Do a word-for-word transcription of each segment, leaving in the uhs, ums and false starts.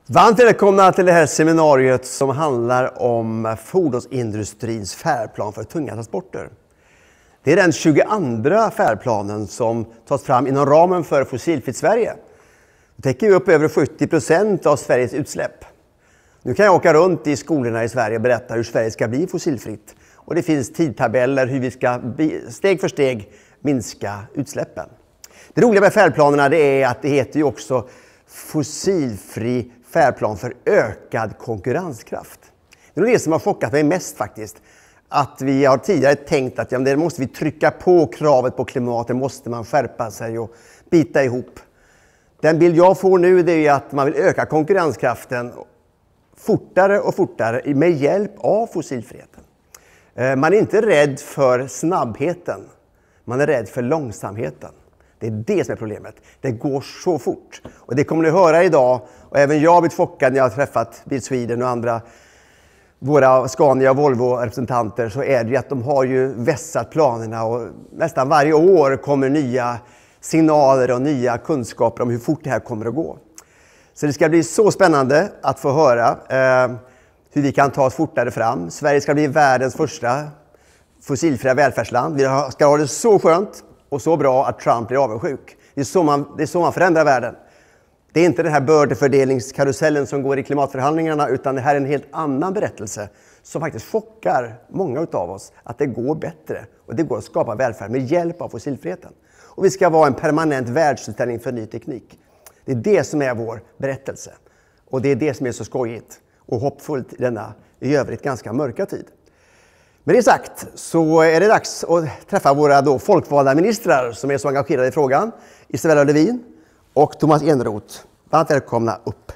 Varmt välkomna till det här seminariet som handlar om fordonsindustrins färdplan för tunga transporter. Det är den tjugoandra färdplanen som tas fram inom ramen för Fossilfritt Sverige. Det täcker upp över sjuttio procent av Sveriges utsläpp. Nu kan jag åka runt i skolorna i Sverige och berätta hur Sverige ska bli fossilfritt. Och det finns tidtabeller hur vi ska steg för steg minska utsläppen. Det roliga med färdplanerna det är att det heter ju också fossilfri färdplan för ökad konkurrenskraft. Det är det som har chockat mig mest faktiskt. Att vi har tidigare tänkt att ja, det måste vi trycka på kravet på klimatet, måste man skärpa sig och bita ihop. Den bild jag får nu det är att man vill öka konkurrenskraften fortare och fortare med hjälp av fossilfriheten. Man är inte rädd för snabbheten, man är rädd för långsamheten. Det är det som är problemet. Det går så fort. Och det kommer ni höra idag. Och även jag har blivit chockad när jag har träffat Bil Sweden och andra våra Scania och Volvo-representanter. Så är det ju att de har ju vässat planerna. Och nästan varje år kommer nya signaler och nya kunskaper om hur fort det här kommer att gå. Så det ska bli så spännande att få höra eh, hur vi kan ta oss fortare fram. Sverige ska bli världens första fossilfria välfärdsland. Vi ska ha det så skönt och så bra att Trump blir avundsjuk. Det är så man, det är så man förändrar världen. Det är inte den här bördefördelningskarusellen som går i klimatförhandlingarna, utan det här är en helt annan berättelse som faktiskt chockar många av oss att det går bättre och det går att skapa välfärd med hjälp av fossilfriheten. Och vi ska vara en permanent världsutställning för ny teknik. Det är det som är vår berättelse och det är det som är så skojigt och hoppfullt i denna i övrigt ganska mörka tid. Med det sagt så är det dags att träffa våra då folkvalda ministrar som är så engagerade i frågan. Isabella Lövin och Tomas Eneroth. Varmt välkomna upp.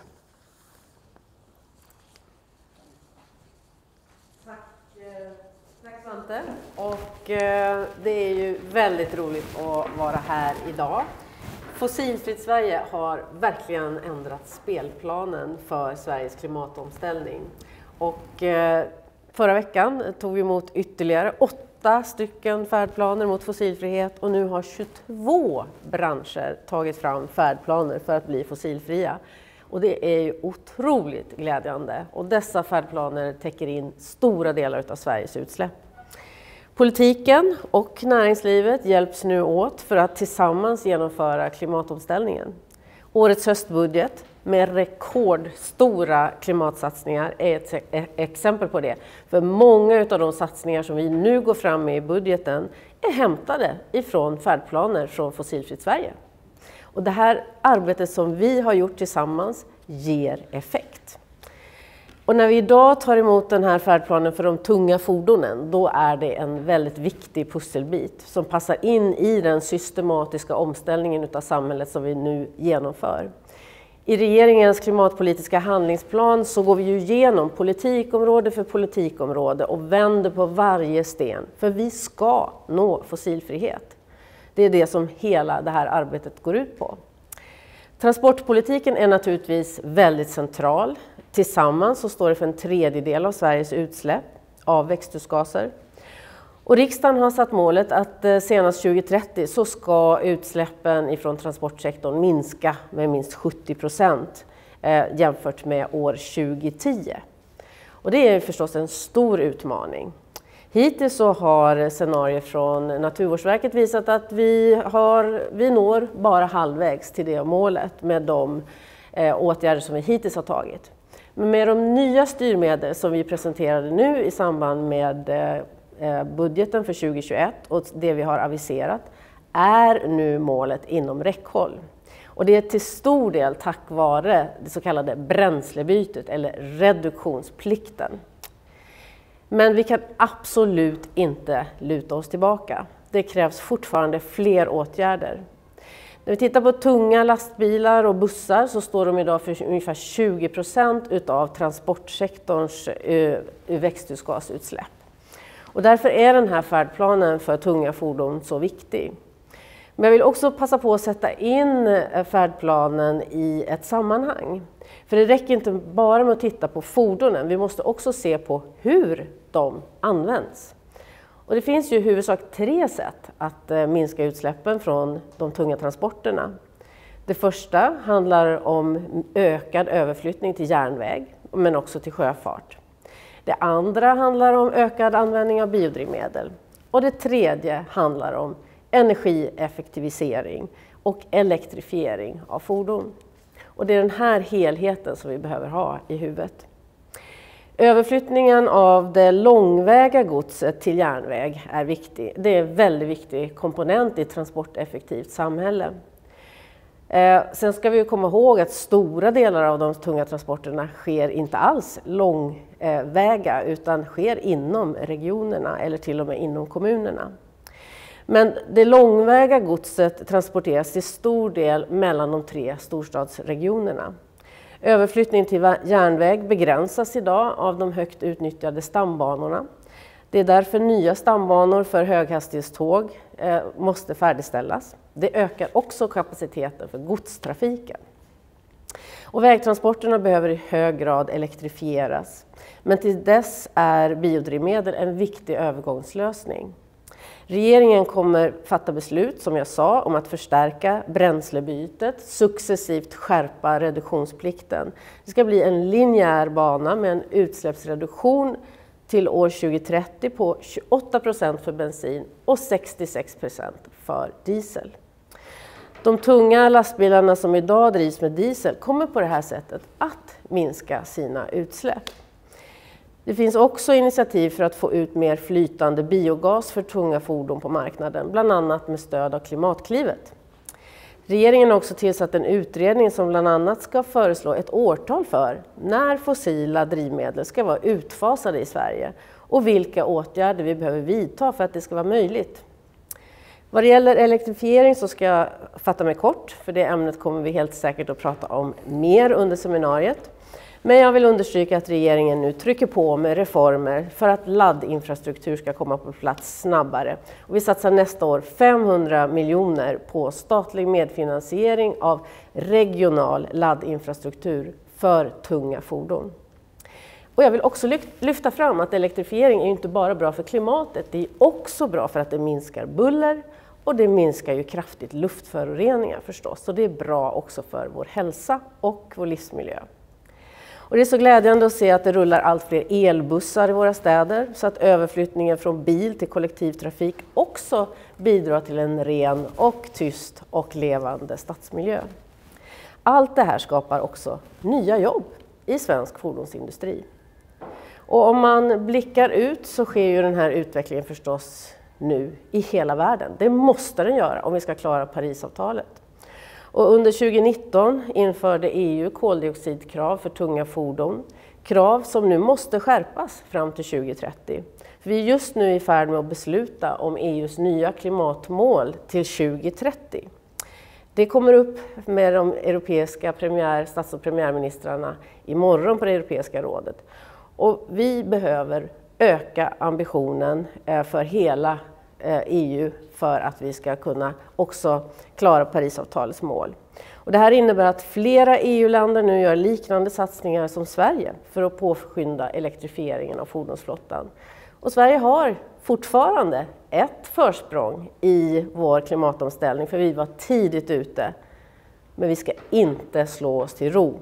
Tack, tack Svante. Och eh, det är ju väldigt roligt att vara här idag. Fossilfritt Sverige har verkligen ändrat spelplanen för Sveriges klimatomställning. Och eh, förra veckan tog vi emot ytterligare åtta stycken färdplaner mot fossilfrihet och nu har tjugotvå branscher tagit fram färdplaner för att bli fossilfria. Och det är ju otroligt glädjande och dessa färdplaner täcker in stora delar av Sveriges utsläpp. Politiken och näringslivet hjälps nu åt för att tillsammans genomföra klimatomställningen. Årets höstbudget med rekordstora klimatsatsningar är ett exempel på det. För många av de satsningar som vi nu går fram med i budgeten är hämtade ifrån färdplaner från Fossilfritt Sverige. Och det här arbetet som vi har gjort tillsammans ger effekt. Och när vi idag tar emot den här färdplanen för de tunga fordonen, då är det en väldigt viktig pusselbit som passar in i den systematiska omställningen av samhället som vi nu genomför. I regeringens klimatpolitiska handlingsplan så går vi ju igenom politikområde för politikområde och vänder på varje sten. För vi ska nå fossilfrihet. Det är det som hela det här arbetet går ut på. Transportpolitiken är naturligtvis väldigt central. Tillsammans så står det för en tredjedel av Sveriges utsläpp av växthusgaser. Och riksdagen har satt målet att senast tjugo trettio så ska utsläppen ifrån transportsektorn minska med minst sjuttio procent jämfört med år tjugo tio. Och det är förstås en stor utmaning. Hittills så har scenarier från Naturvårdsverket visat att vi, har, vi når bara halvvägs till det målet med de åtgärder som vi hittills har tagit. Men med de nya styrmedel som vi presenterade nu i samband med budgeten för tjugo tjugoett och det vi har aviserat är nu målet inom räckhåll. Och det är till stor del tack vare det så kallade bränslebytet eller reduktionsplikten. Men vi kan absolut inte luta oss tillbaka. Det krävs fortfarande fler åtgärder. När vi tittar på tunga lastbilar och bussar så står de idag för ungefär tjugo procent av transportsektorns växthusgasutsläpp. Och därför är den här färdplanen för tunga fordon så viktig. Men jag vill också passa på att sätta in färdplanen i ett sammanhang. För det räcker inte bara med att titta på fordonen, vi måste också se på hur de används. Och det finns ju i huvudsak tre sätt att minska utsläppen från de tunga transporterna. Det första handlar om ökad överflyttning till järnväg, men också till sjöfart. Det andra handlar om ökad användning av biodrivmedel. Och det tredje handlar om energieffektivisering och elektrifiering av fordon. Och det är den här helheten som vi behöver ha i huvudet. Överflyttningen av det långväga godset till järnväg är viktig. Det är en väldigt viktig komponent i ett transporteffektivt samhälle. Eh, sen ska vi komma ihåg att stora delar av de tunga transporterna sker inte alls långväga utan sker inom regionerna eller till och med inom kommunerna. Men det långväga godset transporteras till stor del mellan de tre storstadsregionerna. Överflyttning till järnväg begränsas idag av de högt utnyttjade stambanorna. Det är därför nya stambanor för höghastighetståg eh, måste färdigställas. Det ökar också kapaciteten för godstrafiken. Och vägtransporterna behöver i hög grad elektrifieras. Men till dess är biodrivmedel en viktig övergångslösning. Regeringen kommer fatta beslut, som jag sa, om att förstärka bränslebytet, successivt skärpa reduktionsplikten. Det ska bli en linjär bana med en utsläppsreduktion till år tjugohundratrettio på tjugoåtta procent för bensin och sextiosex procent för diesel. De tunga lastbilarna som idag drivs med diesel kommer på det här sättet att minska sina utsläpp. Det finns också initiativ för att få ut mer flytande biogas för tunga fordon på marknaden, bland annat med stöd av Klimatklivet. Regeringen har också tillsatt en utredning som bland annat ska föreslå ett årtal för när fossila drivmedel ska vara utfasade i Sverige och vilka åtgärder vi behöver vidta för att det ska vara möjligt. Vad det gäller elektrifiering så ska jag fatta mig kort, för det ämnet kommer vi helt säkert att prata om mer under seminariet. Men jag vill understryka att regeringen nu trycker på med reformer för att laddinfrastruktur ska komma på plats snabbare. Och vi satsar nästa år femhundra miljoner på statlig medfinansiering av regional laddinfrastruktur för tunga fordon. Och jag vill också lyfta fram att elektrifiering är inte bara bra för klimatet, det är också bra för att det minskar buller och det minskar ju kraftigt luftföroreningar förstås. Så det är bra också för vår hälsa och vår livsmiljö. Och det är så glädjande att se att det rullar allt fler elbussar i våra städer så att överflyttningen från bil till kollektivtrafik också bidrar till en ren och tyst och levande stadsmiljö. Allt det här skapar också nya jobb i svensk fordonsindustri. Och om man blickar ut så sker ju den här utvecklingen förstås nu i hela världen. Det måste den göra om vi ska klara Parisavtalet. Och under tjugonitton införde E U koldioxidkrav för tunga fordon. Krav som nu måste skärpas fram till tjugohundratrettio. För vi är just nu i färd med att besluta om E U:s nya klimatmål till tjugohundratrettio. Det kommer upp med de europeiska premiär, stats- och premiärministrarna imorgon på det Europeiska rådet. Och vi behöver öka ambitionen för hela E U för att vi ska kunna också klara Parisavtalets mål. Och det här innebär att flera E U-länder nu gör liknande satsningar som Sverige för att påskynda elektrifieringen av fordonsflottan. Och Sverige har fortfarande ett försprång i vår klimatomställning, för vi var tidigt ute. Men vi ska inte slå oss till ro.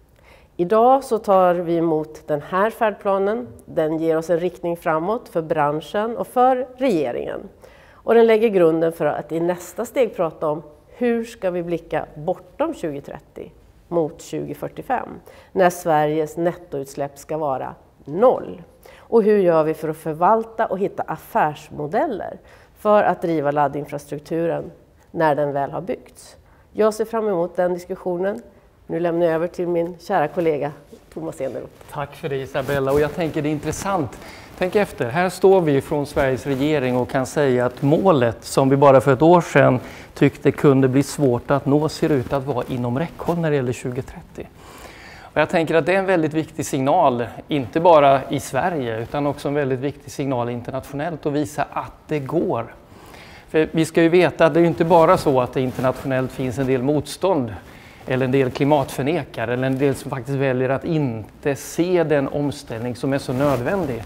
Idag så tar vi emot den här färdplanen. Den ger oss en riktning framåt för branschen och för regeringen. Och den lägger grunden för att i nästa steg prata om hur ska vi blicka bortom tjugohundratrettio mot tjugofyrtiofem. När Sveriges nettoutsläpp ska vara noll. Och hur gör vi för att förvalta och hitta affärsmodeller för att driva laddinfrastrukturen när den väl har byggts. Jag ser fram emot den diskussionen. Nu lämnar jag över till min kära kollega Thomas Eneroth. Tack för det Isabella, och jag tänker det är intressant. Tänk efter, här står vi från Sveriges regering och kan säga att målet som vi bara för ett år sedan tyckte kunde bli svårt att nå ser ut att vara inom räckhåll när det gäller tjugotrettio. Och jag tänker att det är en väldigt viktig signal, inte bara i Sverige utan också en väldigt viktig signal internationellt, att visa att det går. För vi ska ju veta att det är inte bara så att det internationellt finns en del motstånd eller en del klimatförnekare eller en del som faktiskt väljer att inte se den omställning som är så nödvändig.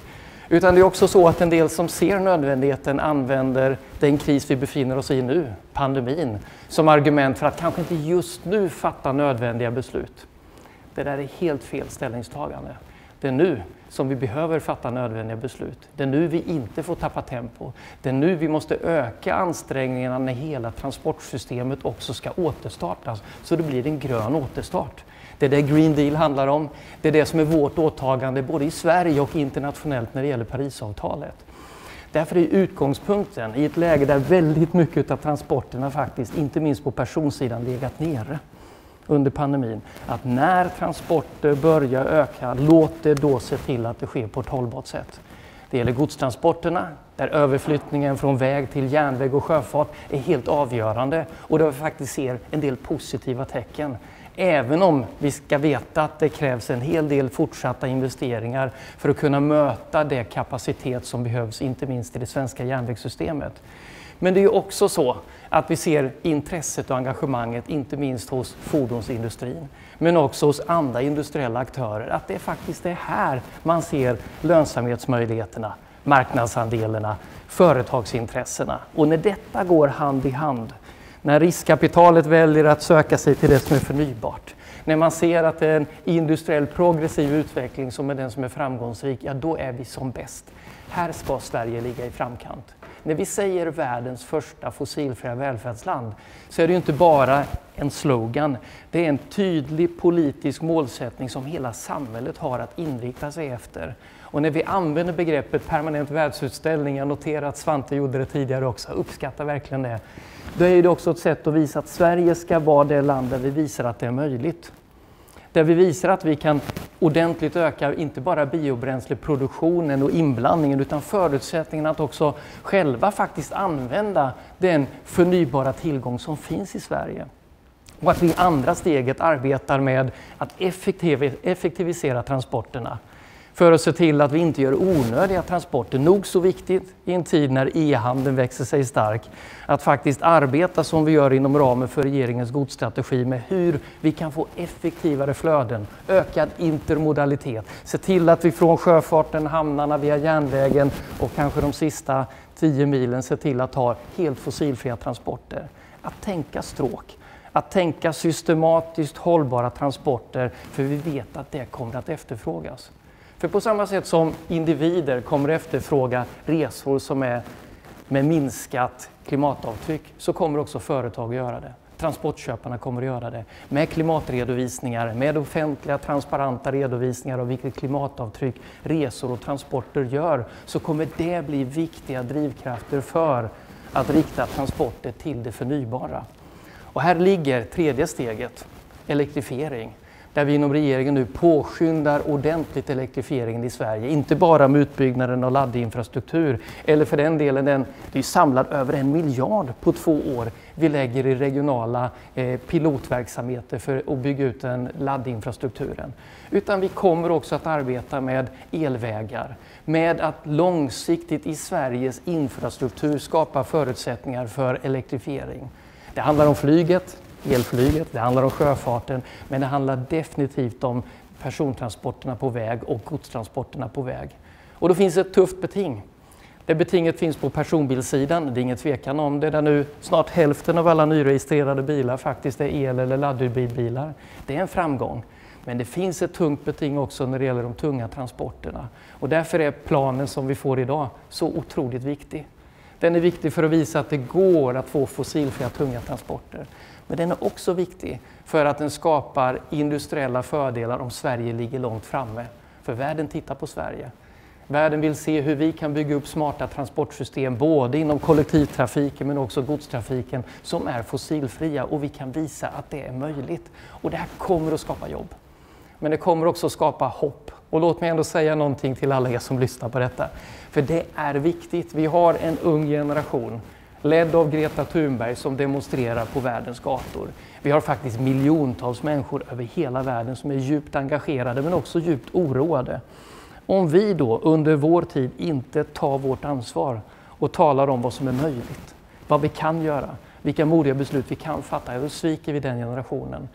Utan det är också så att en del som ser nödvändigheten använder den kris vi befinner oss i nu, pandemin, som argument för att kanske inte just nu fatta nödvändiga beslut. Det där är helt fel ställningstagande. Det är nu som vi behöver fatta nödvändiga beslut. Det är nu vi inte får tappa tempo. Det är nu vi måste öka ansträngningarna när hela transportsystemet också ska återstartas, så det blir en grön återstart. Det är det Green Deal handlar om. Det är det som är vårt åtagande både i Sverige och internationellt när det gäller Parisavtalet. Därför är utgångspunkten i ett läge där väldigt mycket av transporterna faktiskt, inte minst på personsidan, legat nere under pandemin, att när transporter börjar öka, låt det då se till att det sker på ett hållbart sätt. Det gäller godstransporterna, där överflyttningen från väg till järnväg och sjöfart är helt avgörande och där vi faktiskt ser en del positiva tecken. Även om vi ska veta att det krävs en hel del fortsatta investeringar för att kunna möta det kapacitet som behövs, inte minst i det svenska järnvägssystemet. Men det är också så att vi ser intresset och engagemanget, inte minst hos fordonsindustrin, men också hos andra industriella aktörer, att det faktiskt är här man ser lönsamhetsmöjligheterna, marknadsandelarna, företagsintressena. Och när detta går hand i hand, när riskkapitalet väljer att söka sig till det som är förnybart, när man ser att det är en industriell progressiv utveckling som är den som är framgångsrik, ja då är vi som bäst. Här ska Sverige ligga i framkant. När vi säger världens första fossilfria välfärdsland så är det ju inte bara en slogan. Det är en tydlig politisk målsättning som hela samhället har att inrikta sig efter. Och när vi använder begreppet permanent världsutställning, jag noterar att Svante gjorde det tidigare också, uppskattar verkligen det. Då är det också ett sätt att visa att Sverige ska vara det land där vi visar att det är möjligt. Där vi visar att vi kan ordentligt öka inte bara biobränsleproduktionen och inblandningen utan förutsättningen att också själva faktiskt använda den förnybara tillgång som finns i Sverige. Och att vi i andra steget arbetar med att effektivisera transporterna för att se till att vi inte gör onödiga transporter. Nog så viktigt i en tid när e-handeln växer sig stark att faktiskt arbeta som vi gör inom ramen för regeringens godsstrategi med hur vi kan få effektivare flöden, ökad intermodalitet, se till att vi från sjöfarten, hamnarna via järnvägen och kanske de sista tio milen se till att ha helt fossilfria transporter. Att tänka stråk. Att tänka systematiskt hållbara transporter, för vi vet att det kommer att efterfrågas. För på samma sätt som individer kommer att efterfråga resor som är med minskat klimatavtryck, så kommer också företag att göra det. Transportköparna kommer att göra det. Med klimatredovisningar, med offentliga transparenta redovisningar av vilket klimatavtryck resor och transporter gör, så kommer det bli viktiga drivkrafter för att rikta transporter till det förnybara. Och här ligger tredje steget, elektrifiering. Där vi inom regeringen nu påskyndar ordentligt elektrifieringen i Sverige. Inte bara med utbyggnaden av laddinfrastruktur eller för den delen, den, det är samlad över en miljard på två år vi lägger i regionala eh, pilotverksamheter för att bygga ut den laddinfrastrukturen. Utan vi kommer också att arbeta med elvägar, med att långsiktigt i Sveriges infrastruktur skapa förutsättningar för elektrifiering. Det handlar om flyget, elflyget, det handlar om sjöfarten, men det handlar definitivt om persontransporterna på väg och godstransporterna på väg. Och då finns ett tufft beting. Det betinget finns på personbilssidan, det är ingen tvekan om det, där nu snart hälften av alla nyregistrerade bilar faktiskt är el- eller laddhybridbilar. Det är en framgång. Men det finns ett tungt beting också när det gäller de tunga transporterna. Och därför är planen som vi får idag så otroligt viktig. Den är viktig för att visa att det går att få fossilfria tunga transporter. Men den är också viktig för att den skapar industriella fördelar om Sverige ligger långt framme. För världen tittar på Sverige. Världen vill se hur vi kan bygga upp smarta transportsystem både inom kollektivtrafiken men också godstrafiken som är fossilfria, och vi kan visa att det är möjligt. Och det här kommer att skapa jobb. Men det kommer också att skapa hopp. Och låt mig ändå säga någonting till alla er som lyssnar på detta. För det är viktigt. Vi har en ung generation ledd av Greta Thunberg som demonstrerar på världens gator. Vi har faktiskt miljontals människor över hela världen som är djupt engagerade men också djupt oroade. Om vi då under vår tid inte tar vårt ansvar och talar om vad som är möjligt, vad vi kan göra, vilka modiga beslut vi kan fatta, då sviker vi den generationen.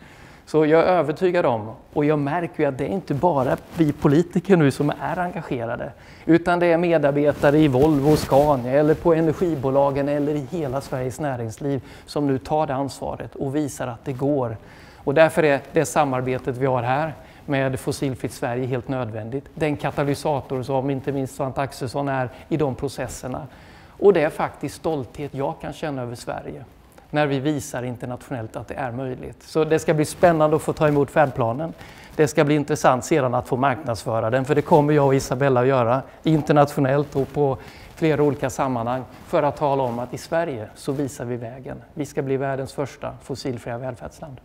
Så jag är övertygad om, och jag märker ju att det är inte bara vi politiker nu som är engagerade, utan det är medarbetare i Volvo, Scania eller på energibolagen eller i hela Sveriges näringsliv som nu tar det ansvaret och visar att det går. Och därför är det samarbetet vi har här med Fossilfritt Sverige helt nödvändigt. Den katalysator som inte minst Svante Axelsson är i de processerna. Och det är faktiskt stolthet jag kan känna över Sverige när vi visar internationellt att det är möjligt. Så det ska bli spännande att få ta emot färdplanen. Det ska bli intressant sedan att få marknadsföra den, för det kommer jag och Isabella att göra internationellt och på flera olika sammanhang för att tala om att i Sverige så visar vi vägen. Vi ska bli världens första fossilfria välfärdsland.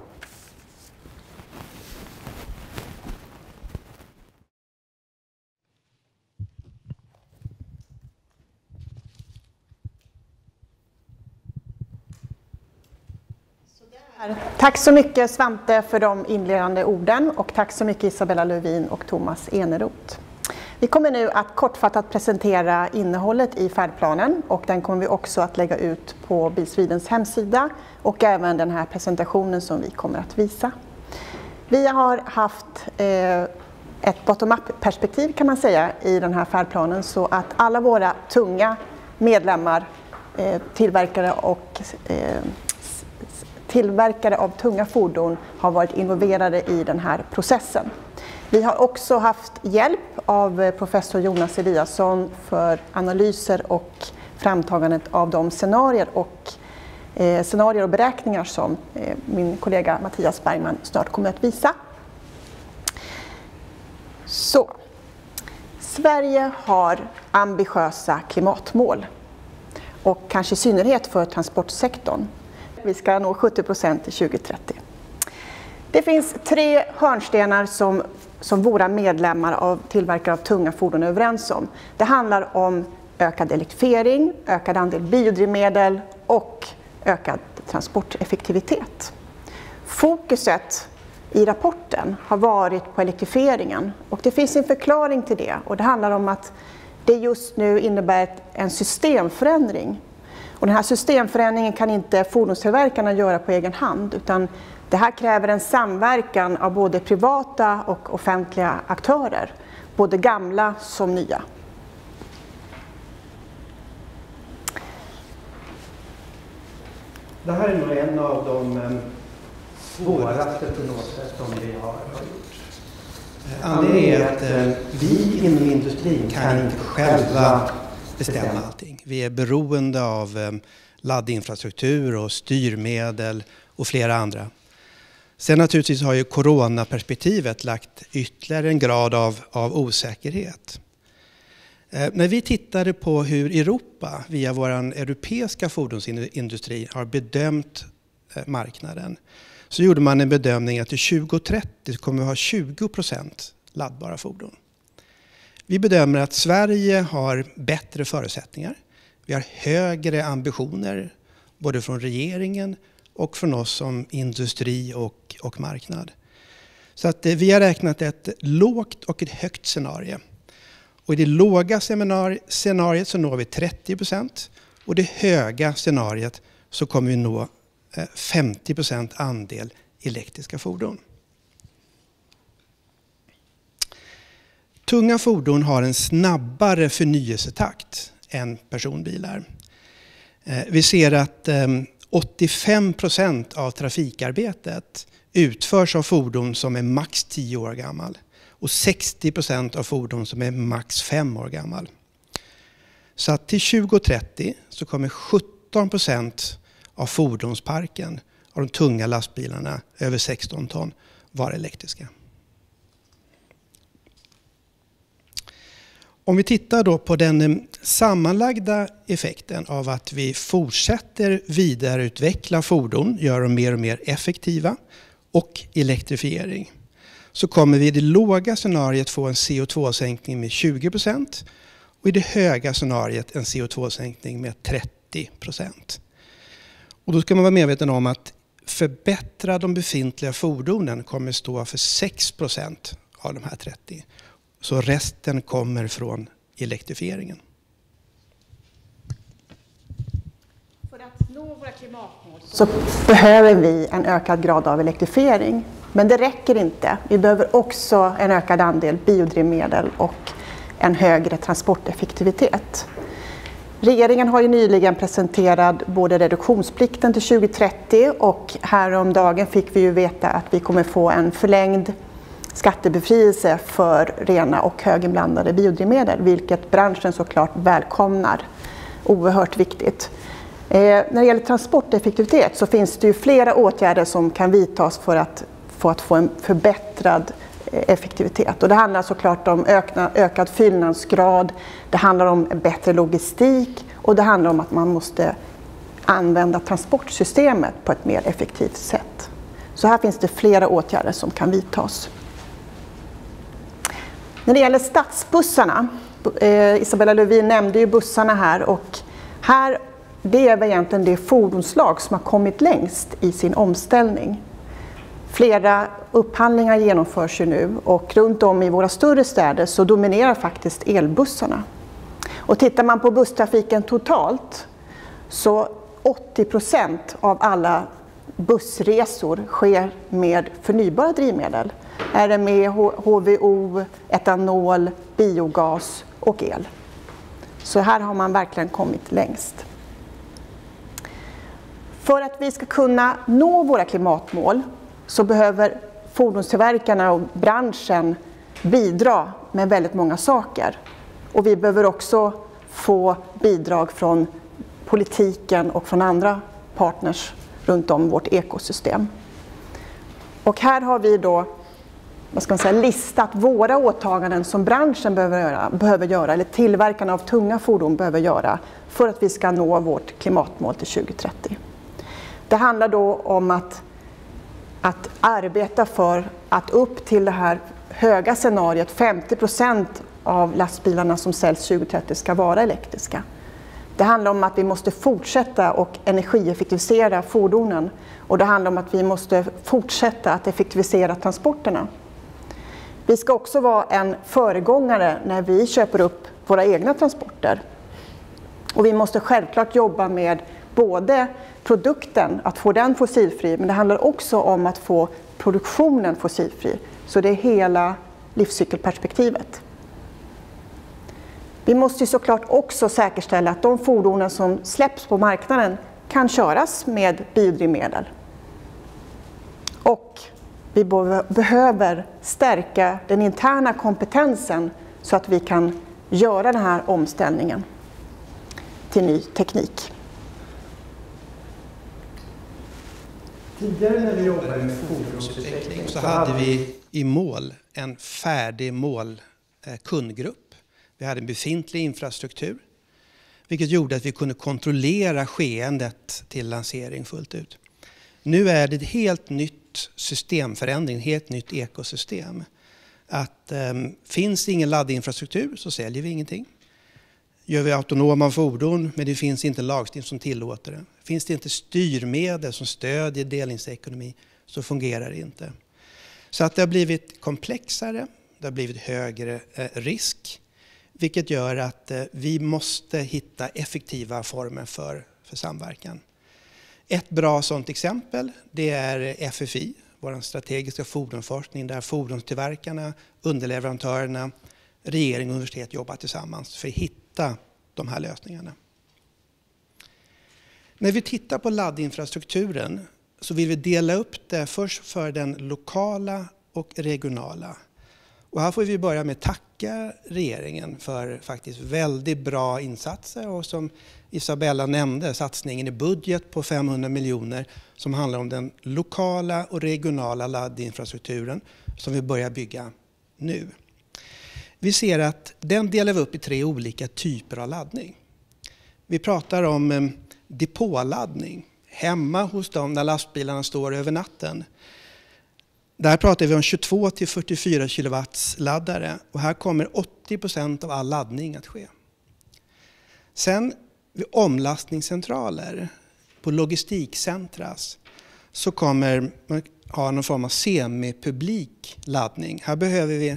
Tack så mycket Svante för de inledande orden och tack så mycket Isabella Lövin och Thomas Eneroth. Vi kommer nu att kortfattat presentera innehållet i färdplanen och den kommer vi också att lägga ut på Bilsvidens hemsida och även den här presentationen som vi kommer att visa. Vi har haft eh, ett bottom-up-perspektiv kan man säga i den här färdplanen så att alla våra tunga medlemmar, eh, tillverkare och eh, tillverkare av tunga fordon har varit involverade i den här processen. Vi har också haft hjälp av professor Jonas Eliasson för analyser och framtagandet av de scenarier och, eh, scenarier och beräkningar som eh, min kollega Mattias Bergman snart kommer att visa. Så, Sverige har ambitiösa klimatmål och kanske i synnerhet för transportsektorn. Vi ska nå sjuttio procent till tjugo trettio. Det finns tre hörnstenar som, som våra medlemmar av tillverkare av tunga fordon är överens om. Det handlar om ökad elektrifiering, ökad andel biodrivmedel och ökad transporteffektivitet. Fokuset i rapporten har varit på elektrifieringen och det finns en förklaring till det. Och det handlar om att det just nu innebär en systemförändring. Och den här systemförändringen kan inte fordonstillverkarna göra på egen hand utan det här kräver en samverkan av både privata och offentliga aktörer, både gamla som nya. Det här är nog en av de svåraste prognoser som vi har gjort. Anledningen är att vi inom industrin kan inte själva bestämma allting. Vi är beroende av laddinfrastruktur och styrmedel och flera andra. Sen naturligtvis har ju coronaperspektivet lagt ytterligare en grad av, av osäkerhet. Eh, när vi tittade på hur Europa via vår europeiska fordonsindustri har bedömt eh, marknaden så gjorde man en bedömning att till tjugo trettio kommer vi ha tjugo procent laddbara fordon. Vi bedömer att Sverige har bättre förutsättningar. Vi har högre ambitioner både från regeringen och från oss som industri och, och marknad. Så att vi har räknat ett lågt och ett högt scenario. Och i det låga scenariet så når vi trettio procent och i det höga scenariet så kommer vi nå femtio procent andel elektriska fordon. Tunga fordon har en snabbare förnyelsetakt än personbilar. Vi ser att åttiofem procent av trafikarbetet utförs av fordon som är max tio år gammal och sextio procent av fordon som är max fem år gammal. Så att till tjugo trettio så kommer sjutton procent av fordonsparken av de tunga lastbilarna över sexton ton vara elektriska. Om vi tittar då på den sammanlagda effekten av att vi fortsätter vidareutveckla fordon, gör dem mer och mer effektiva och elektrifiering, så kommer vi i det låga scenariet få en C O två-sänkning med tjugo procent och i det höga scenariet en C O två-sänkning med trettio procent. Och då ska man vara medveten om att förbättra de befintliga fordonen kommer stå för sex procent av de här trettio. Så resten kommer från elektrifieringen. För att nå nå våra klimatmål så behöver vi en ökad grad av elektrifiering. Men det räcker inte. Vi behöver också en ökad andel biodrivmedel och en högre transporteffektivitet. Regeringen har ju nyligen presenterat både reduktionsplikten till tjugo trettio och häromdagen fick vi ju veta att vi kommer få en förlängd skattebefrielse för rena och höginblandade biodrivmedel, vilket branschen såklart välkomnar. Oerhört viktigt. Eh, när det gäller transporteffektivitet så finns det ju flera åtgärder som kan vidtas för att, för att få en förbättrad effektivitet. Och det handlar såklart om ökna, ökad fyllnadsgrad, det handlar om bättre logistik och det handlar om att man måste använda transportsystemet på ett mer effektivt sätt. Så här finns det flera åtgärder som kan vidtas. När det gäller stadsbussarna, eh, Isabella Lövin nämnde ju bussarna här och här, det är egentligen det fordonsslag som har kommit längst i sin omställning. Flera upphandlingar genomförs ju nu och runt om i våra större städer så dominerar faktiskt elbussarna. Och tittar man på busstrafiken totalt så åttio procent av alla bussresor sker med förnybara drivmedel. R M E, H V O, etanol, biogas och el. Så här har man verkligen kommit längst. För att vi ska kunna nå våra klimatmål så behöver fordonstillverkarna och branschen bidra med väldigt många saker. Och vi behöver också få bidrag från politiken och från andra partners runt om vårt ekosystem. Och här har vi då, vad ska man säga, listat våra åtaganden som branschen behöver göra, behöver göra eller tillverkarna av tunga fordon behöver göra för att vi ska nå vårt klimatmål till tjugo trettio. Det handlar då om att att arbeta för att upp till det här höga scenariot femtio procent av lastbilarna som säljs tjugo trettio ska vara elektriska. Det handlar om att vi måste fortsätta och energieffektivisera fordonen och det handlar om att vi måste fortsätta att effektivisera transporterna. Vi ska också vara en föregångare när vi köper upp våra egna transporter. Och vi måste självklart jobba med både produkten, att få den fossilfri, men det handlar också om att få produktionen fossilfri. Så det är hela livscykelperspektivet. Vi måste ju såklart också säkerställa att de fordonen som släpps på marknaden kan köras med biodrivmedel. Och vi behöver stärka den interna kompetensen så att vi kan göra den här omställningen till ny teknik. Tidigare när vi jobbade med fordonsutveckling så hade vi i mål en färdig mål kundgrupp. Vi hade en befintlig infrastruktur, vilket gjorde att vi kunde kontrollera skeendet till lansering fullt ut. Nu är det ett helt nytt systemförändring, ett helt nytt ekosystem. Att um, finns det ingen laddinfrastruktur så säljer vi ingenting. Gör vi autonoma fordon, men det finns inte lagstiftning som tillåter det. Finns det inte styrmedel som stödjer delningsekonomi så fungerar det inte. Så att det har blivit komplexare, det har blivit högre eh, risk. Vilket gör att eh, vi måste hitta effektiva former för, för samverkan. Ett bra sådant exempel det är F F I, vår strategiska fordonsforskning, där fordonstillverkarna, underleverantörerna, regering och universitet jobbar tillsammans för att hitta de här lösningarna. När vi tittar på laddinfrastrukturen så vill vi dela upp det först för den lokala och regionala. Och här får vi börja med att tacka regeringen för faktiskt väldigt bra insatser och som Isabella nämnde, satsningen i budget på femhundra miljoner som handlar om den lokala och regionala laddinfrastrukturen som vi börjar bygga nu. Vi ser att den delar vi upp i tre olika typer av laddning. Vi pratar om depåladdning hemma hos dem när lastbilarna står över natten. Där pratar vi om tjugotvå till fyrtiofyra kilowatts laddare och här kommer åttio procent av all laddning att ske. Sen vid omlastningscentraler på logistikcentras så kommer man ha någon form av semipublik laddning. Här behöver vi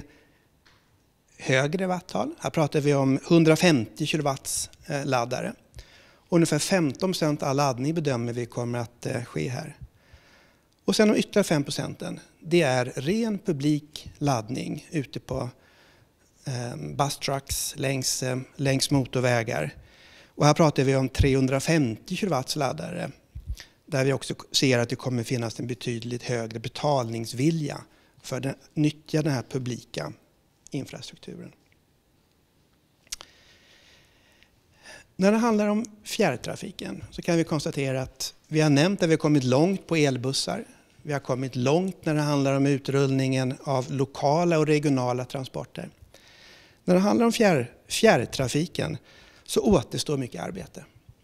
högre watttal. Här pratar vi om hundrafemtio kilowatts laddare. Ungefär femton procent av all laddning bedömer vi kommer att eh, ske här. Och sen de ytterligare fem procenten, det är ren publik laddning ute på eh, busstrucks längs, eh, längs motorvägar. Och här pratar vi om trehundrafemtio kilowatts laddare. Där vi också ser att det kommer finnas en betydligt högre betalningsvilja för att nyttja den här publika infrastrukturen. När det handlar om fjärrtrafiken så kan vi konstatera att vi har nämnt att vi har kommit långt på elbussar. Vi har kommit långt när det handlar om utrullningen av lokala och regionala transporter. När det handlar om fjärr, fjärrtrafiken så återstår mycket arbete.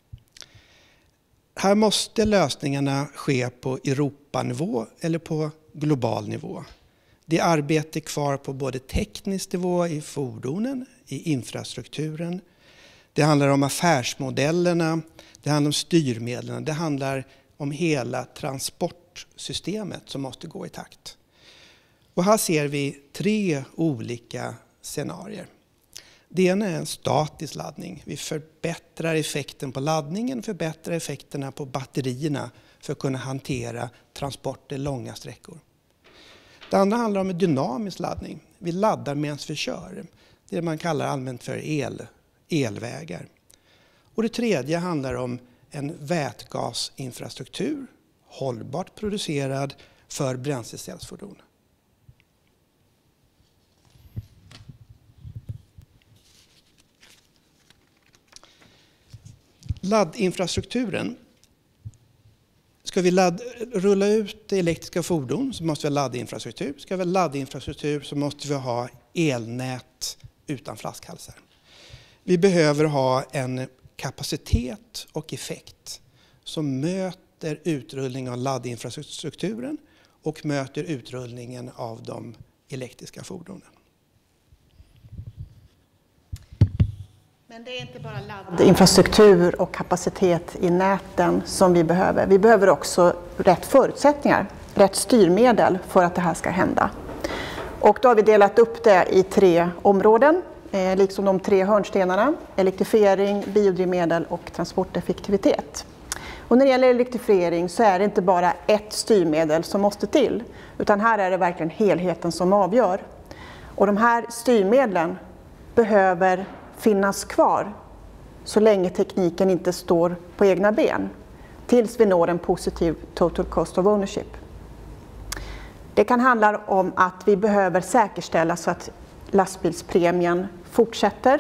Här måste lösningarna ske på Europanivå eller på global nivå. Det är arbete kvar på både teknisk nivå i fordonen, i infrastrukturen. Det handlar om affärsmodellerna, det handlar om styrmedlen, det handlar om hela transportsystemet som måste gå i takt. Och här ser vi tre olika scenarier. Det ena är en statisk laddning. Vi förbättrar effekten på laddningen, förbättrar effekterna på batterierna för att kunna hantera transporter långa sträckor. Det andra handlar om en dynamisk laddning. Vi laddar medan vi kör. Det man kallar allmänt för el, elvägar. Och det tredje handlar om en vätgasinfrastruktur, hållbart producerad för bränslecellsfordon. Laddinfrastrukturen. Ska vi ladd, rulla ut elektriska fordon så måste vi ha laddinfrastruktur. Ska vi ha laddinfrastruktur så måste vi ha elnät utan flaskhalsar. Vi behöver ha en kapacitet och effekt som möter utrullningen av laddinfrastrukturen och möter utrullningen av de elektriska fordonen. Men det är inte bara laddinfrastruktur och kapacitet i näten som vi behöver. Vi behöver också rätt förutsättningar, rätt styrmedel för att det här ska hända. Och då har vi delat upp det i tre områden, eh, liksom de tre hörnstenarna: elektrifiering, biodrivmedel och transporteffektivitet. Och när det gäller elektrifiering så är det inte bara ett styrmedel som måste till, utan här är det verkligen helheten som avgör. Och de här styrmedlen behöver finnas kvar så länge tekniken inte står på egna ben, tills vi når en positiv total cost of ownership. Det kan handla om att vi behöver säkerställa så att lastbilspremien fortsätter.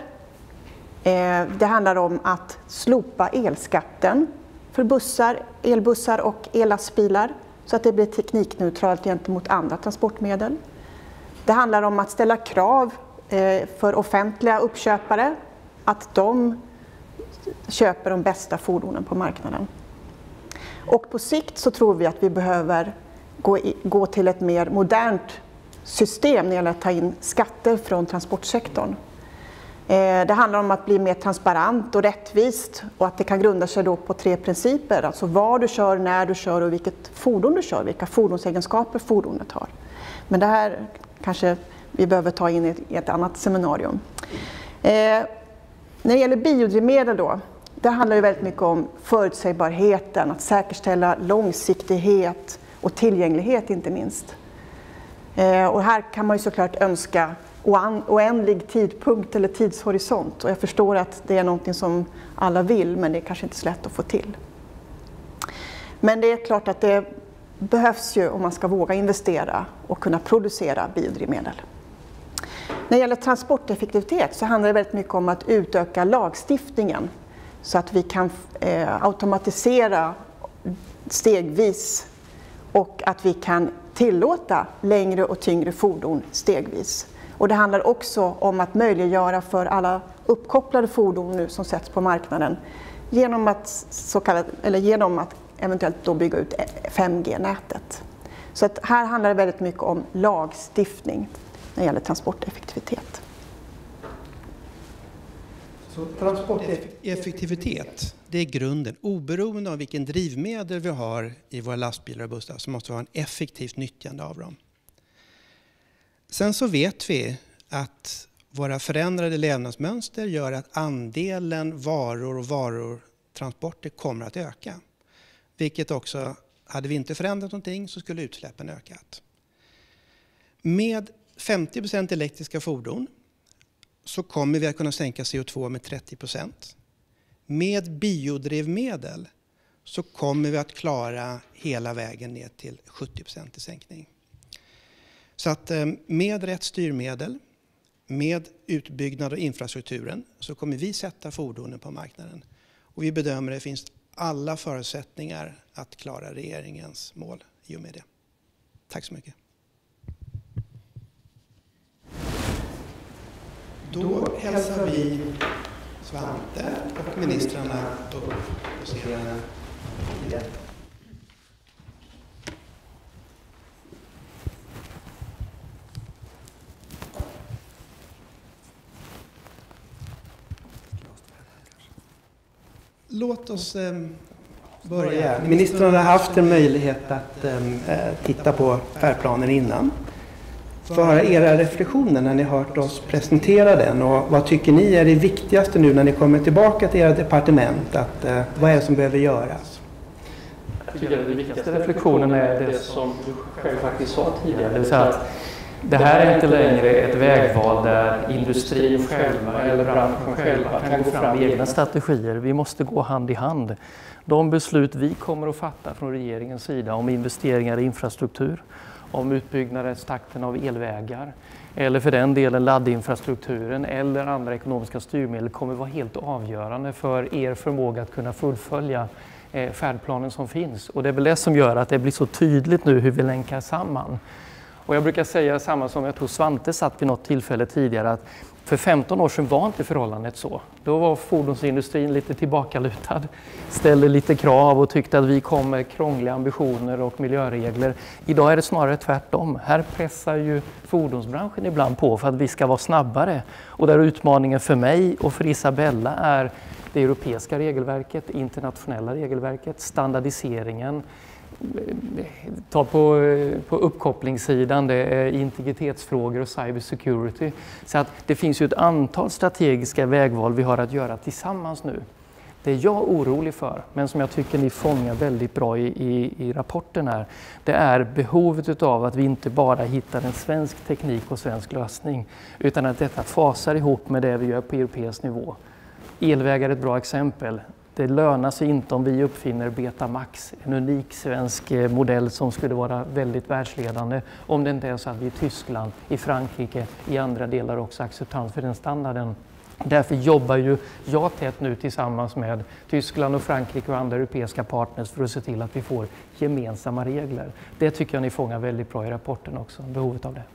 Det handlar om att slopa elskatten för bussar, elbussar och ellastbilar så att det blir teknikneutralt gentemot andra transportmedel. Det handlar om att ställa krav för offentliga uppköpare att de köper de bästa fordonen på marknaden. Och på sikt så tror vi att vi behöver gå, i, gå till ett mer modernt system när det gäller att ta in skatter från transportsektorn. Eh, det handlar om att bli mer transparent och rättvist och att det kan grunda sig då på tre principer. Alltså var du kör, när du kör och vilket fordon du kör, vilka fordonsegenskaper fordonet har. Men det här kanske vi behöver ta in i ett annat seminarium. Eh, när det gäller biodrivmedel då, det handlar ju väldigt mycket om förutsägbarheten, att säkerställa långsiktighet och tillgänglighet inte minst. Eh, och här kan man ju såklart önska oändlig tidpunkt eller tidshorisont. Och jag förstår att det är någonting som alla vill, men det är kanske inte så lätt att få till. Men det är klart att det behövs ju om man ska våga investera och kunna producera biodrivmedel. När det gäller transporteffektivitet så handlar det väldigt mycket om att utöka lagstiftningen så att vi kan eh, automatisera stegvis och att vi kan tillåta längre och tyngre fordon stegvis. Och det handlar också om att möjliggöra för alla uppkopplade fordon nu som sätts på marknaden genom att, så kallat, eller genom att eventuellt då bygga ut fem G-nätet. Så att här handlar det väldigt mycket om lagstiftning när det gäller transporteffektivitet. Så transporteffektivitet, det är grunden. Oberoende av vilken drivmedel vi har i våra lastbilar och bussar så måste vi ha en effektivt nyttjande av dem. Sen så vet vi att våra förändrade levnadsmönster gör att andelen varor och varor transporter kommer att öka. Vilket också, hade vi inte förändrat någonting så skulle utsläppen ökat. Med femtio procent elektriska fordon så kommer vi att kunna sänka C O två med trettio procent. Med biodrivmedel så kommer vi att klara hela vägen ner till sjuttio procent i sänkning. Så att med rätt styrmedel, med utbyggnad av infrastrukturen så kommer vi sätta fordonen på marknaden. Och vi bedömer att det finns alla förutsättningar att klara regeringens mål i och med det. Tack så mycket. Då hälsar vi Svante och ministrarna upp på scenen. Låt oss eh, börja. Ministrarna har haft en möjlighet att eh, titta på färdplanen innan. Få höra era reflektioner när ni har hört oss presentera den och vad tycker ni är det viktigaste nu när ni kommer tillbaka till era departement? Att, eh, vad är det som behöver göras? Jag tycker att den viktigaste reflektionen är det som du själv faktiskt sa tidigare. Det vill säga att det här är inte längre ett vägval där industrin själva eller branschen själva kan gå fram med egna strategier. Vi måste gå hand i hand. De beslut vi kommer att fatta från regeringens sida om investeringar i infrastruktur, om utbyggnadstakten av elvägar eller för den delen laddinfrastrukturen eller andra ekonomiska styrmedel kommer vara helt avgörande för er förmåga att kunna fullfölja eh, färdplanen som finns. Och det är väl det som gör att det blir så tydligt nu hur vi länkar samman. Och jag brukar säga samma som jag tror Svante satt vid något tillfälle tidigare, att för femton år sedan var inte förhållandet så. Då var fordonsindustrin lite tillbakalutad, ställde lite krav och tyckte att vi kom med krångliga ambitioner och miljöregler. Idag är det snarare tvärtom. Här pressar ju fordonsbranschen ibland på för att vi ska vara snabbare. Och där utmaningen för mig och för Isabella är det europeiska regelverket, internationella regelverket, standardiseringen. Ta på, på uppkopplingssidan, det är integritetsfrågor och cybersecurity. Så att det finns ju ett antal strategiska vägval vi har att göra tillsammans nu. Det är jag orolig för, men som jag tycker ni fångar väldigt bra i, i, i rapporten här, det är behovet av att vi inte bara hittar en svensk teknik och svensk lösning, utan att detta fasar ihop med det vi gör på europeisk nivå. Elvägar är ett bra exempel. Det lönar sig inte om vi uppfinner Betamax, en unik svensk modell som skulle vara väldigt världsledande, om det inte är så att vi i Tyskland, i Frankrike, i andra delar också acceptans för den standarden. Därför jobbar ju jag tätt nu tillsammans med Tyskland och Frankrike och andra europeiska partners för att se till att vi får gemensamma regler. Det tycker jag ni fångar väldigt bra i rapporten också, behovet av det.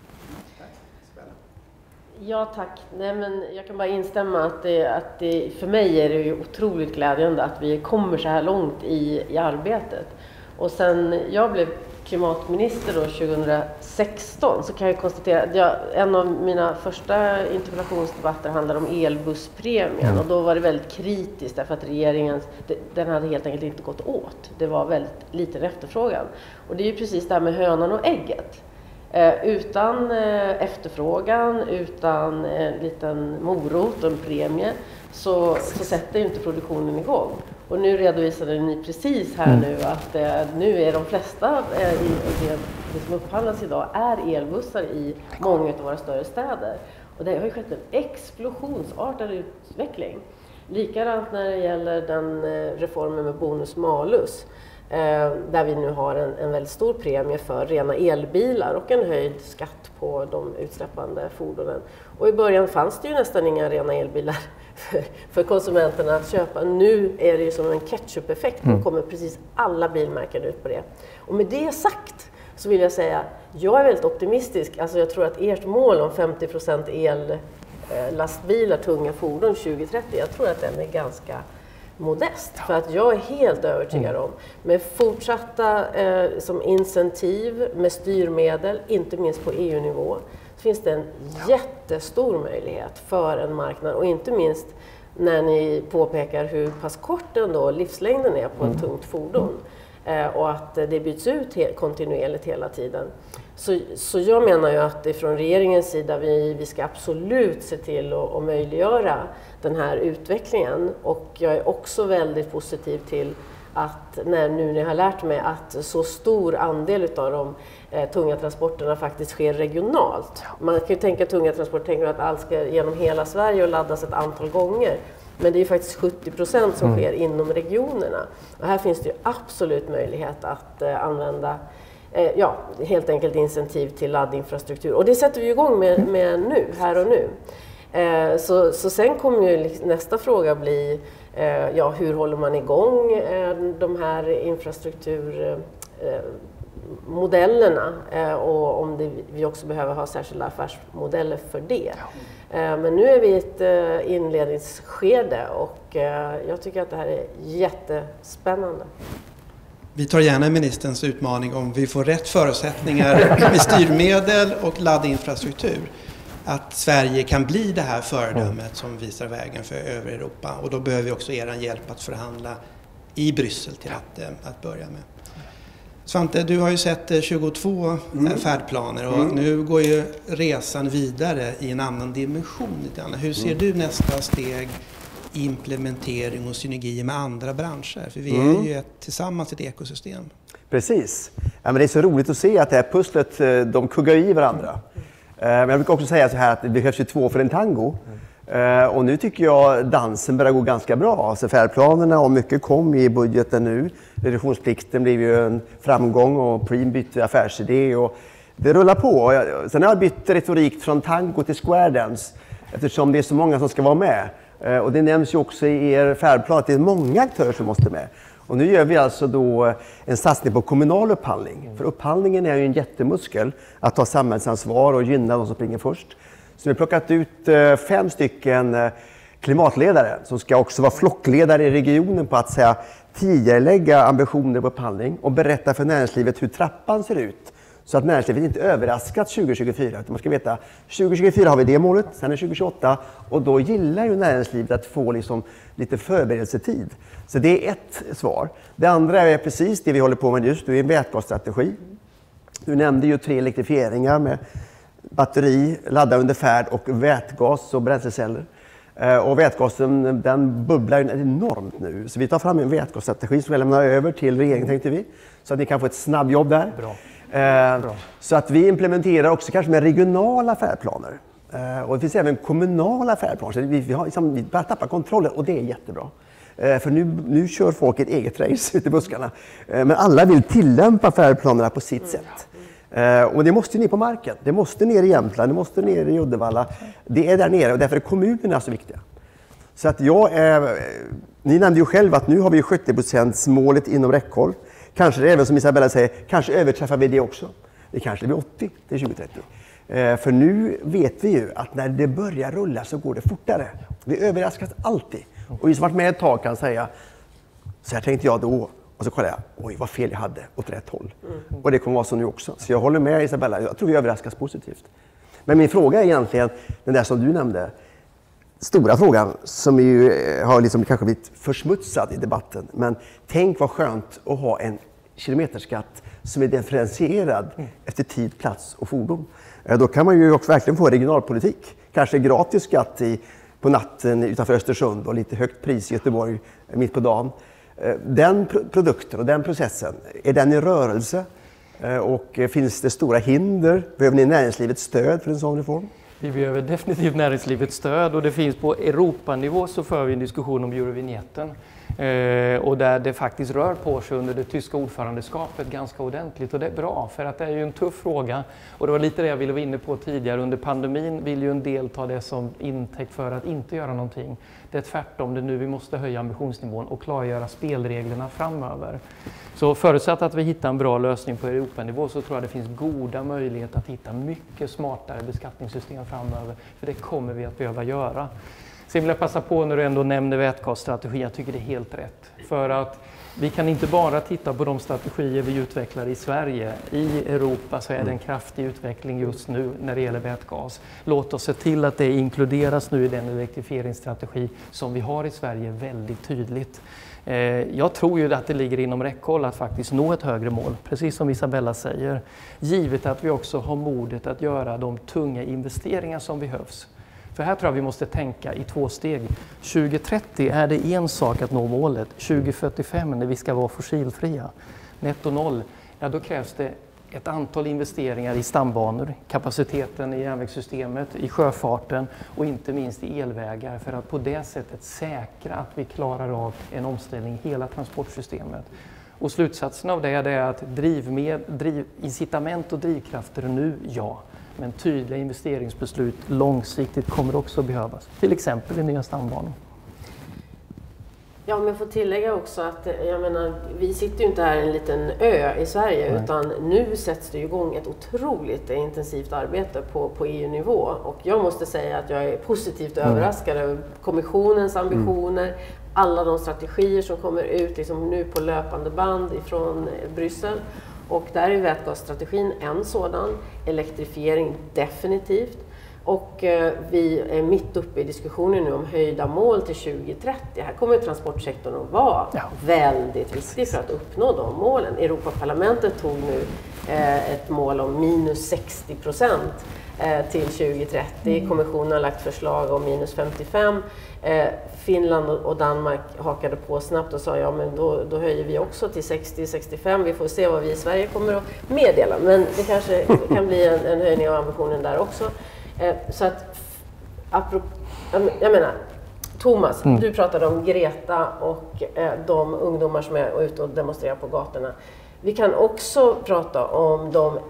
Ja tack. Nej, men jag kan bara instämma att, det, att det, för mig är det ju otroligt glädjande att vi kommer så här långt i, i arbetet. Och sen jag blev klimatminister då tjugohundrasexton så kan jag konstatera att jag, en av mina första interpellationsdebatter handlade om elbusspremien. Mm. Och då var det väldigt kritiskt därför att regeringen, den hade helt enkelt inte gått åt. Det var väldigt liten efterfrågan. Och det är ju precis det här med hönan och ägget. Eh, utan eh, efterfrågan, utan en eh, liten morot och en premie så, så sätter ju inte produktionen igång. Och nu redovisade ni precis här mm. nu att eh, nu är de flesta eh, i det, det som upphandlas idag är elbussar i många av våra större städer. Och det har ju skett en explosionsartad utveckling. Likadant när det gäller den eh, reformen med bonus malus. Eh, där vi nu har en, en väldigt stor premie för rena elbilar och en höjd skatt på de utsläppande fordonen. Och i början fanns det ju nästan inga rena elbilar för, för konsumenterna att köpa. Nu är det ju som en ketchup-effekt. Nu kommer precis alla bilmärken ut på det. Och med det sagt så vill jag säga, jag är väldigt optimistisk. Alltså jag tror att ert mål om femtio procent el eh, lastbilar, tunga fordon tjugo trettio, jag tror att den är ganska modest, för att jag är helt övertygad om med fortsatta eh, som incentiv med styrmedel, inte minst på E U-nivå, så finns det en jättestor möjlighet för en marknad, och inte minst när ni påpekar hur pass kort ändå livslängden är på ett tungt fordon. och att det byts ut kontinuerligt hela tiden. Så, så jag menar ju att från regeringens sida vi, vi ska absolut se till att, att möjliggöra den här utvecklingen. Och jag är också väldigt positiv till att när nu när jag har lärt mig att så stor andel av de eh, tunga transporterna faktiskt sker regionalt. Man kan ju tänka tunga transporter, tänker att allt ska genom hela Sverige och laddas ett antal gånger. Men det är ju faktiskt sjuttio procent som sker mm. inom regionerna. Och här finns det ju absolut möjlighet att eh, använda eh, ja, helt enkelt incentiv till laddinfrastruktur. Och det sätter vi igång med, med nu, här och nu. Eh, så, så sen kommer ju nästa fråga bli eh, ja, hur håller man igång eh, de här infrastrukturmodellerna eh, och om det, vi också behöver ha särskilda affärsmodeller för det. Eh, men nu är vi i ett eh, inledningsskede och eh, jag tycker att det här är jättespännande. Vi tar gärna ministerns utmaning om vi får rätt förutsättningar med styrmedel och laddinfrastruktur. Att Sverige kan bli det här föredömet som visar vägen för övriga Europa. Och då behöver vi också er hjälp att förhandla i Bryssel till att, att börja med. Svante, du har ju sett tjugotvå mm. färdplaner och mm. nu går ju resan vidare i en annan dimension. Hur ser mm. du nästa steg i implementering och synergi med andra branscher? För vi mm. är ju ett, tillsammans ett ekosystem. Precis. Ja, men det är så roligt att se att det här pusslet, de kuggar i varandra. Men jag brukar också säga så här att det behövs ju två för en tango. Mm. Och nu tycker jag dansen börjar gå ganska bra. Alltså färdplanerna och mycket kom i budgeten nu. Reduktionsplikten blev ju en framgång och Preem bytte affärsidé och det rullar på. Sen har jag bytt retorik från tango till square dance eftersom det är så många som ska vara med. Och det nämns ju också i er färdplan att det är många aktörer som måste med. Och nu gör vi alltså då en satsning på kommunal upphandling. För upphandlingen är ju en jättemuskel att ta samhällsansvar och gynna de som springer först. Så vi har plockat ut fem stycken klimatledare som ska också vara flockledare i regionen på att säga tidigarelägga ambitioner på upphandling och berätta för näringslivet hur trappan ser ut. Så att näringslivet inte överraskat tjugo tjugofyra. Utan man ska veta tjugo tjugofyra har vi det målet, sen är det tjugo tjugoåtta och då gillar ju näringslivet att få liksom lite förberedelsetid. Så det är ett svar. Det andra är precis det vi håller på med just nu, en vätgasstrategi. Du nämnde ju tre elektrifieringar med batteri, ladda under färd och vätgas och bränsleceller. Och vätgasen den bubblar enormt nu. Så vi tar fram en vätgasstrategi som vi lämnar över till regeringen tänkte vi. Så att ni kan få ett snabbjobb där. Bra. Eh, så att vi implementerar också kanske med regionala färdplaner. Eh, och det finns även kommunala färdplaner. Så vi, vi, har liksom, vi börjar tappa kontrollen och det är jättebra. Eh, för nu, nu kör folk ett eget race ute i buskarna. Eh, men alla vill tillämpa färdplanerna på sitt sätt. Eh, och det måste ner på marken. Det måste ner i Jämtland, det måste ner i Uddevalla. Det är där nere och därför är kommunerna så viktiga. Så att jag är, ni nämnde ju själv att nu har vi sjuttio procent målet inom räckhåll. Kanske det även som Isabella säger, kanske överträffar vi det också. Det kanske blir åttio till tjugo trettio. Eh, för nu vet vi ju att när det börjar rulla så går det fortare. Vi överraskas alltid. Och vi som varit med ett tag kan säga, så här tänkte jag då. Och så kollar jag, oj vad fel jag hade åt rätt håll. Mm. Och det kommer vara så nu också. Så jag håller med Isabella, jag tror vi överraskas positivt. Men min fråga är egentligen den där som du nämnde. Stora frågan som ju har liksom kanske blivit försmutsad i debatten. Men tänk vad skönt att ha en kilometerskatt som är differentierad mm. efter tid, plats och fordon. Då kan man ju också verkligen få regionalpolitik. Kanske gratis skatt i, på natten utanför Östersund och lite högt pris i Göteborg mitt på dagen. Den produkten och den processen, är den i rörelse? Och finns det stora hinder? Behöver ni näringslivets stöd för en sån reform? Vi behöver definitivt näringslivets stöd och det finns på Europanivå så för vi en diskussion om Eurovignetten. Eh, och där det faktiskt rör på sig under det tyska ordförandeskapet ganska ordentligt och det är bra för att det är ju en tuff fråga och det var lite det jag ville vara inne på tidigare. Under pandemin vill ju en del ta det som intäkt för att inte göra någonting. Det är tvärtom, det är nu vi måste höja ambitionsnivån och klargöra spelreglerna framöver. Så förutsatt att vi hittar en bra lösning på Europanivå så tror jag det finns goda möjligheter att hitta mycket smartare beskattningssystem framöver för det kommer vi att behöva göra. Sen vill jag passa på när du ändå nämner vätgasstrategi, jag tycker det är helt rätt. För att vi kan inte bara titta på de strategier vi utvecklar i Sverige. I Europa så är det en kraftig utveckling just nu när det gäller vätgas. Låt oss se till att det inkluderas nu i den elektrifieringsstrategi som vi har i Sverige väldigt tydligt. Jag tror ju att det ligger inom räckhåll att faktiskt nå ett högre mål, precis som Isabella säger. Givet att vi också har modet att göra de tunga investeringar som behövs. För här tror jag vi måste tänka i två steg. tjugo trettio är det en sak att nå målet. tjugo fyrtiofem när vi ska vara fossilfria. Netto noll, ja då krävs det ett antal investeringar i stambanor, kapaciteten i järnvägssystemet, i sjöfarten och inte minst i elvägar för att på det sättet säkra att vi klarar av en omställning i hela transportsystemet. Och slutsatsen av det är att drivmed, driv, incitament och drivkrafter nu, ja. Men tydliga investeringsbeslut långsiktigt kommer också behövas. Till exempel i nya stambanor. Ja, men jag får tillägga också att jag menar, vi sitter ju inte här i en liten ö i Sverige. Nej. Utan nu sätts det igång ett otroligt intensivt arbete på, på E U-nivå. Och jag måste säga att jag är positivt mm. överraskad över kommissionens ambitioner. Mm. Alla de strategier som kommer ut liksom nu på löpande band ifrån Bryssel. Och där är vätgasstrategin en sådan, elektrifiering definitivt. Och eh, vi är mitt uppe i diskussionen nu om höjda mål till tjugo trettio. Här kommer transportsektorn att vara ja. väldigt viktig för att uppnå de målen. Europaparlamentet tog nu eh, ett mål om minus sextio procent eh, till tjugo trettio. Mm. Kommissionen har lagt förslag om minus femtiofem. Eh, Finland och Danmark hakade på snabbt och sa ja men då, då höjer vi också till sextio till sextiofem. Vi får se vad vi i Sverige kommer att meddela. Men det kanske kan bli en, en höjning av ambitionen där också. Eh, så att, apropå, jag menar, Thomas, mm. du pratade om Greta och eh, de ungdomar som är ute och demonstrerar på gatorna. Vi kan också prata om de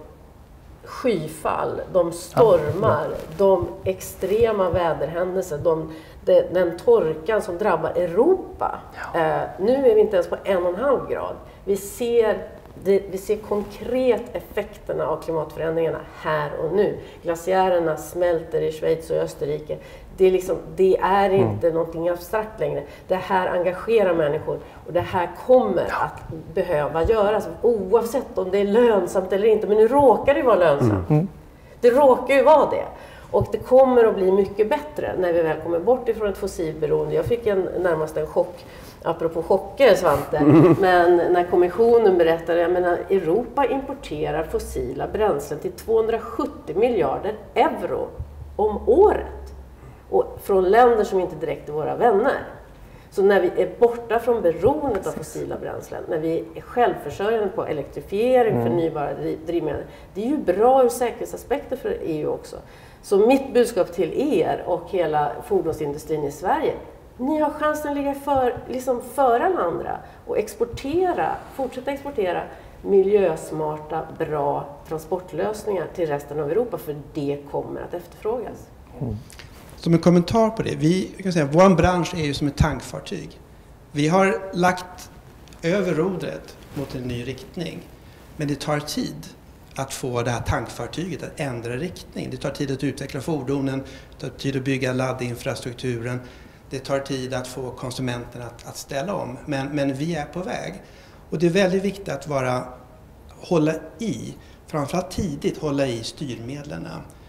skyfall, de stormar, ja, ja. de extrema väderhändelser, de, de, den torkan som drabbar Europa. Ja. Eh, nu är vi inte ens på en och en halv grad. Vi ser, det, vi ser konkret effekterna av klimatförändringarna här och nu. Glaciärerna smälter i Schweiz och Österrike. Det är, liksom, det är inte mm. någonting abstrakt längre. Det här engagerar människor och det här kommer ja. att behöva göras oavsett om det är lönsamt eller inte. Men nu råkar det vara lönsamt. Mm. Det råkar ju vara det. Och det kommer att bli mycket bättre när vi väl kommer bort ifrån ett fossilberoende. Jag fick en, närmast en chock, apropå chocker Svante, mm. men när kommissionen berättade, jag menar Europa importerar fossila bränslen till tvåhundrasjuttio miljarder euro om året. Och från länder som inte direkt är våra vänner. Så när vi är borta från beroendet av fossila bränslen, när vi är självförsörjande på elektrifiering, mm. förnybara drivmedel, det är ju bra ur säkerhetsaspekter för E U också. Så mitt budskap till er och hela fordonsindustrin i Sverige, ni har chansen att ligga för, liksom före alla andra och exportera, fortsätta exportera miljösmarta, bra transportlösningar till resten av Europa, för det kommer att efterfrågas. Mm. Som en kommentar på det, vi kan säga vår bransch är ju som ett tankfartyg. Vi har lagt över rodret mot en ny riktning, men det tar tid att få det här tankfartyget att ändra riktning. Det tar tid att utveckla fordonen, det tar tid att bygga laddinfrastrukturen, det tar tid att få konsumenterna att, att ställa om. Men, men vi är på väg. Och det är väldigt viktigt att vara, hålla i, framförallt tidigt hålla i styrmedlen.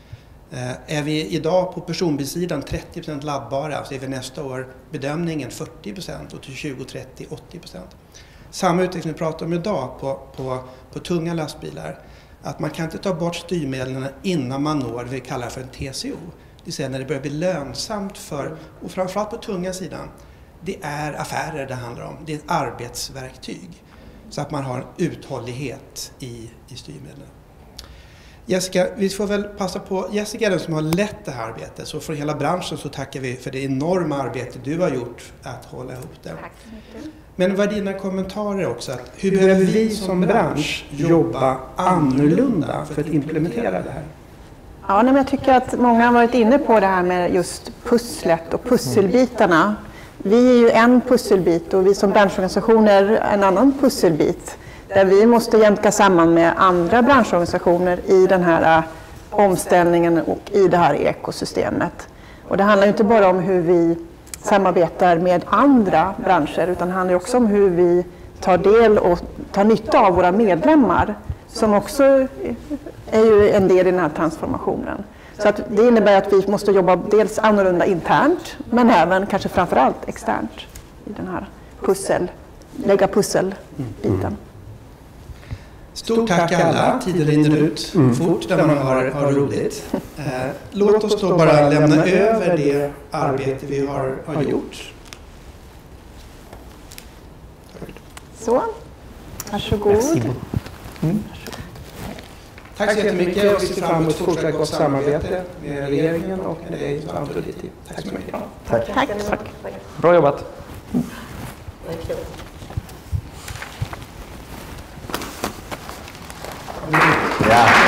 Eh, är vi idag på personbilssidan trettio procent laddbara, så är vi nästa år bedömningen fyrtio procent och till tjugo trettio åttio procent. Samma utveckling vi pratar om idag på, på, på tunga lastbilar. Att man kan inte ta bort styrmedlen innan man når det vi kallar för en T C O. Det vill säga när det börjar bli lönsamt för, och framförallt på tunga sidan, det är affärer det handlar om. Det är ett arbetsverktyg. Så att man har en uthållighet i, i styrmedlen. Jessica, vi får väl passa på, Jessica är den som har lett det här arbetet, så från hela branschen så tackar vi för det enorma arbete du har gjort att hålla ihop det. Tack så mycket. Men vad är dina kommentarer också? Att hur behöver vi som bransch jobba annorlunda för att implementera det här? Ja, men jag tycker att många har varit inne på det här med just pusslet och pusselbitarna. Vi är ju en pusselbit och vi som branschorganisationer en annan pusselbit. Där vi måste jämka samman med andra branschorganisationer i den här omställningen och i det här ekosystemet. Och det handlar ju inte bara om hur vi samarbetar med andra branscher, utan det handlar också om hur vi tar del och tar nytta av våra medlemmar som också är ju en del i den här transformationen. Så att det innebär att vi måste jobba dels annorlunda internt, men även kanske framförallt externt i den här pussel, lägga pusselbiten. Mm. Stort tack alla. Tiden rinner ut mm. fort när man har, har roligt. Eh, låt oss då bara lämna över det arbete vi har, har gjort. Så, varsågod. Mm. Tack så jättemycket och vi ser fram emot fortsatt gott samarbete med regeringen och med dig Svante och ditt team. Tack så mycket. Tack. Tack. Tack. Bra jobbat. Ja.